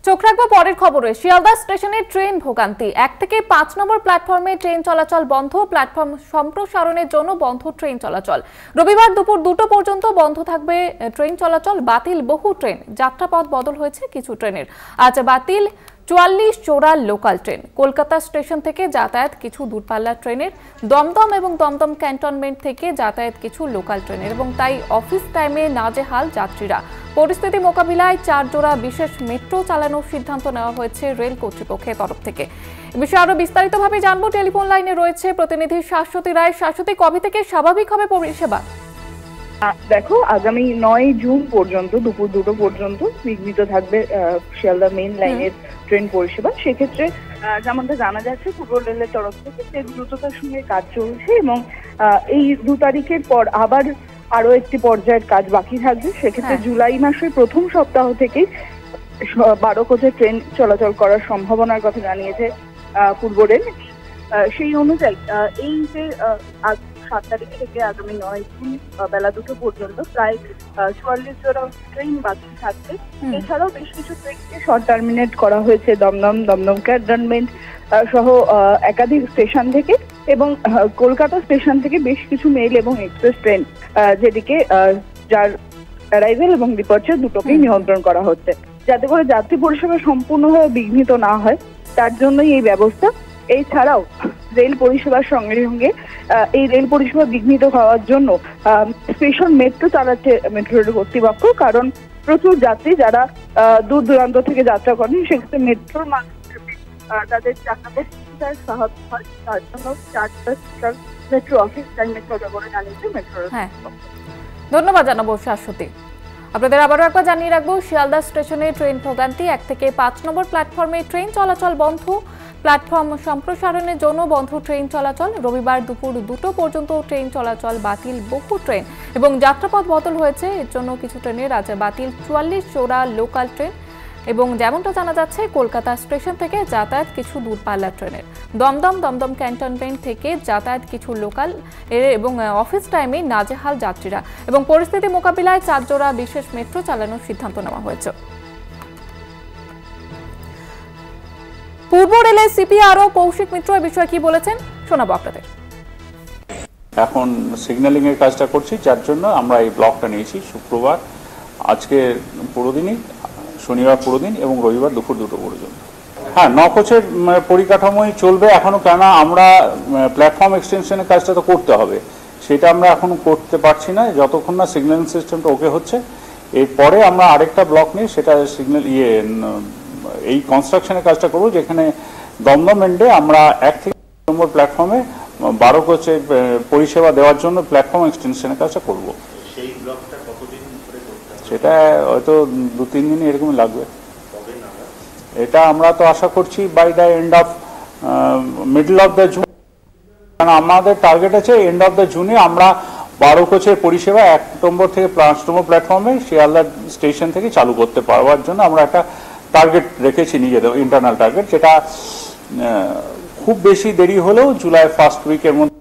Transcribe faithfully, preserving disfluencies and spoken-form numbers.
চোখ রাখবো পরের খবরে। শিয়ালদা স্টেশনে ট্রেন ভোগান্তি, এক থেকে পাঁচ নম্বর প্ল্যাটফর্মে ট্রেন চলাচল বন্ধ, প্ল্যাটফর্ম সম্প্রসারণের জন্য বন্ধ ট্রেন চলাচল। রবিবার দুপুর দুটো পর্যন্ত বন্ধ থাকবে ট্রেন চলাচল, বাতিল বহু ট্রেন, যাত্রাপথ বদল হয়েছে কিছু ট্রেনের। আজ বাতিল চুয়াল্লিশ জোড়া লোকাল ট্রেন। কলকাতা স্টেশন থেকে যাতায়াত কিছু দূরপাল্লার ট্রেনের, দমদম এবং দমদম ক্যান্টনমেন্ট থেকে যাতায়াত কিছু লোকাল ট্রেনের, এবং তাই অফিস টাইমে নাজেহাল যাত্রীরা। পরিস্থিতি মোকাবিলায় চার জোড়া বিশেষ মেট্রো চালানোর সিদ্ধান্ত নেওয়া হয়েছে রেল কর্তৃপক্ষের তরফ থেকে। এ বিষয়ে আরো বিস্তারিতভাবে জানবো, টেলিফোন লাইনে রয়েছে প্রতিনিধি শাশ্বতী রায়। শাশ্বতী, কবে থেকে স্বাভাবিক হবে পরিষেবা? দেখো, আগামী নয় জুন পর্যন্ত দুপুর দুটো পর্যন্ত বিঘ্নিত থাকবে শিয়ালদা মেইন লাইনের ট্রেন পরিষেবা। সেক্ষেত্রে যেমনটা জানা যাচ্ছে, পূর্ব রেলের তরফ থেকে ট্রেন দ্রুততার সঙ্গে কাজ চলছে এবং এই দু তারিখের পর আবার আরো একটি পর্যায়ের কাজ বাকি থাকবে। সেক্ষেত্রে জুলাই মাসের প্রথম সপ্তাহ থেকে বারো কোচের ট্রেন চলাচল করার সম্ভাবনার কথা জানিয়েছে পূর্ব রেল। সেই অনুযায়ী এই যে সাত তারিখ থেকে আগামী নয় জুন বেলা দুটো পর্যন্ত প্রায় চুয়াল্লিশ জোড়া ট্রেন বাকি থাকবে। এছাড়াও বেশ কিছু ট্রেনকে শর্ট টার্মিনেট করা হয়েছে দমদম, দমদম ক্যান্টনমেন্ট সহ একাধিক স্টেশন থেকে, এবং কলকাতা স্টেশন থেকে বেশ কিছু মেল এবং এক্সপ্রেস ট্রেন, যেটিকে যার অ্যারাইভেল এবং ডিপার্চার দুটোকেই নিয়ন্ত্রণ করা হচ্ছে, যাতে করে যাত্রী পরিষেবা সম্পূর্ণভাবে বিঘ্নিত না হয়, তার জন্যই এই ব্যবস্থা। এছাড়াও রেল পরিষেবার সঙ্গে সঙ্গে এই রেল পরিষেবা বিঘ্নিত হওয়ার জন্য স্পেশাল মেট্রো চালাচ্ছে মেট্রো রেল কর্তৃপক্ষ। কারণ প্রচুর যাত্রী যারা দূর দূরান্ত থেকে যাত্রা করেন, সেক্ষেত্রে মেট্রোর মাধ্যমে তাদের যাত্রাপথ সহজ হয়, তার জন্য চারটা মেট্রো অফিস টাইমে চলে বলে জানিয়েছে মেট্রো রেল। ধন্যবাদ জানাবো শাশ্বতী। আপনাদের আবারও একবার জানিয়ে রাখবো, শিয়ালদা স্টেশনে ট্রেন ভোগান্তি, এক থেকে পাঁচ নম্বর প্ল্যাটফর্মে ট্রেন চলাচল বন্ধ, প্ল্যাটফর্ম সম্প্রসারণের জন্য বন্ধ ট্রেন চলাচল। রবিবার দুপুর দুটো পর্যন্ত ট্রেন চলাচল, বাতিল বহু ট্রেন এবং যাত্রাপথ বদল হয়েছে। এর জন্য কিছু ট্রেনের আজ বাতিল চুয়াল্লিশ জোড়া লোকাল ট্রেন, এবং যেমনটা জানা যাচ্ছে কলকাতা স্টেশন থেকে যাতায়াত কিছু দূরপাল্লার ট্রেনের, দমদম দমদম ক্যান্টনমেন্ট থেকে যাতায়াত কিছু লোকাল, এবং অফিস টাইমে নাজেহাল যাত্রীরা, এবং পরিস্থিতি মোকাবিলায় চার জোড়া বিশেষ মেট্রো চালানোর সিদ্ধান্ত নেওয়া হয়েছে। পূর্ব রেলের সিপিআরও কৌশিক মিত্র এ বিষয়ে কি বলেছেন শোনাবো আপনাদের। এখন সিগন্যালিং এর কাজটা করছি, যার জন্য আমরা এই ব্লকটা নিয়েছি শুক্রবার, আজকে পুরো দিনই, শনিবার পুরো দিন এবং রবিবার দুপুর দুটো পর্যন্ত। হ্যাঁ, ন কোচের পরিকাঠামোই চলবে এখনো, কেননা আমরা প্ল্যাটফর্ম এক্সটেনশনের কাজটা তো করতে হবে, সেটা আমরা এখন করতে পারছি না যতক্ষণ না সিগন্যালিং সিস্টেমটা ওকে হচ্ছে। এরপরে আমরা আরেকটা ব্লক নিয়ে সেটা সিগন্যাল ইয়ে এই কনস্ট্রাকশনের কাজটা করবো, যেখানে দমদম এন্ডে আমরা এক থেকে নম্বর প্ল্যাটফর্মে বারো কোচের পরিষেবা দেওয়ার জন্য প্ল্যাটফর্ম এক্সটেনশনের কাজটা করবো। সেটা হয়তো দু তিন দিন এরকমই লাগবে। এটা আমরা তো আশা করছি by the end of middle of the June, কারণ আমাদের টার্গেট আছে এন্ড অফ দ্য জুনে আমরা বারো কোচের পরিষেবা এক নম্বর থেকে পাঁচ নম্বর প্ল্যাটফর্মে শিয়ালদা স্টেশন থেকে চালু করতে পারবার জন্য আমরা একটা টার্গেট রেখেছি নিজেদের, ইন্টারনাল টার্গেট, যেটা খুব বেশি দেরি হলেও জুলাই ফার্স্ট উইকের মধ্যে